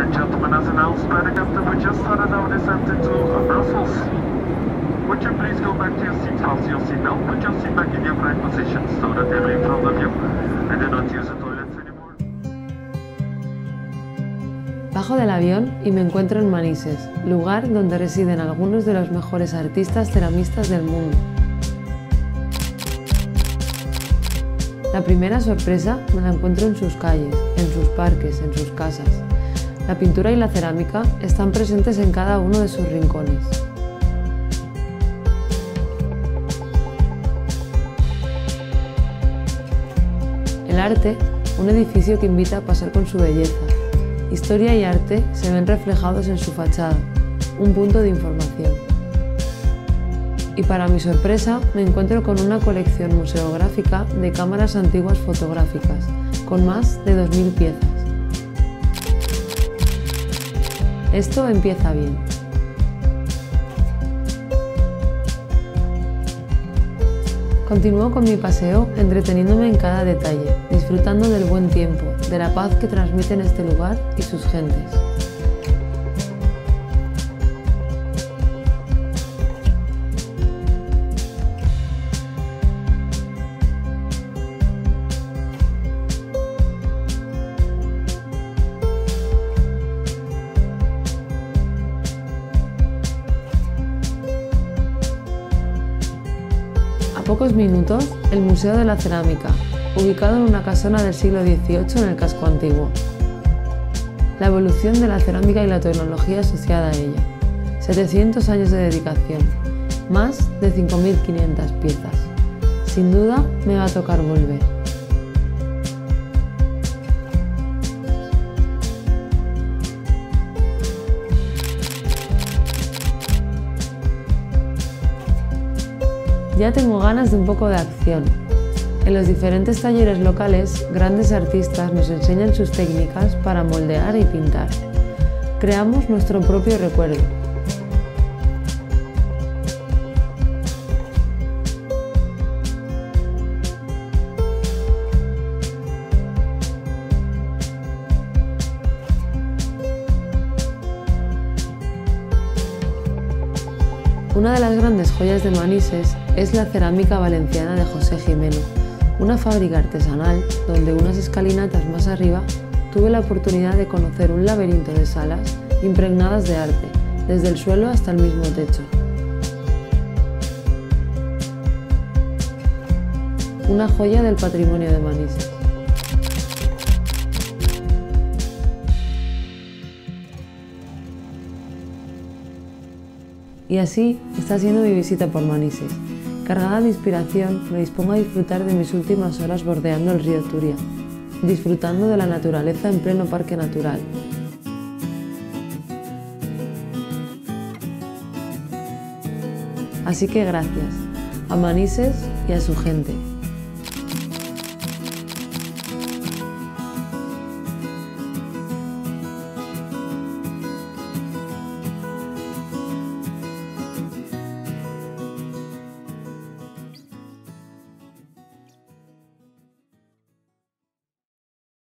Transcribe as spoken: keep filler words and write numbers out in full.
and gentlemen, as announced by the captain, we just started our descent into Brussels. Would you please go back to your seats, fasten your seatbelt, put your seat back in your correct position, so that table in front of you, and do not use the toilets anymore. Bajo del avión y me encuentro en Manises, lugar donde residen algunos de los mejores artistas ceramistas del mundo. La primera sorpresa me la encuentro en sus calles, en sus parques, en sus casas. La pintura y la cerámica están presentes en cada uno de sus rincones. El arte, un edificio que invita a pasar con su belleza. Historia y arte se ven reflejados en su fachada, un punto de información. Y para mi sorpresa me encuentro con una colección museográfica de cámaras antiguas fotográficas, con más de dos mil piezas. Esto empieza bien. Continúo con mi paseo entreteniéndome en cada detalle, disfrutando del buen tiempo, de la paz que transmiten este lugar y sus gentes. A pocos minutos, el Museo de la Cerámica, ubicado en una casona del siglo dieciocho en el casco antiguo. La evolución de la cerámica y la tecnología asociada a ella. setecientos años de dedicación, más de cinco mil quinientas piezas. Sin duda, me va a tocar volver. Ya tengo ganas de un poco de acción. En los diferentes talleres locales, grandes artistas nos enseñan sus técnicas para moldear y pintar. Creamos nuestro propio recuerdo. Una de las grandes joyas de Manises es la cerámica valenciana de José Jimeno, una fábrica artesanal donde unas escalinatas más arriba tuve la oportunidad de conocer un laberinto de salas impregnadas de arte, desde el suelo hasta el mismo techo. Una joya del patrimonio de Manises. Y así está siendo mi visita por Manises. Cargada de inspiración, me dispongo a disfrutar de mis últimas horas bordeando el río Turia, disfrutando de la naturaleza en pleno parque natural. Así que gracias a Manises y a su gente.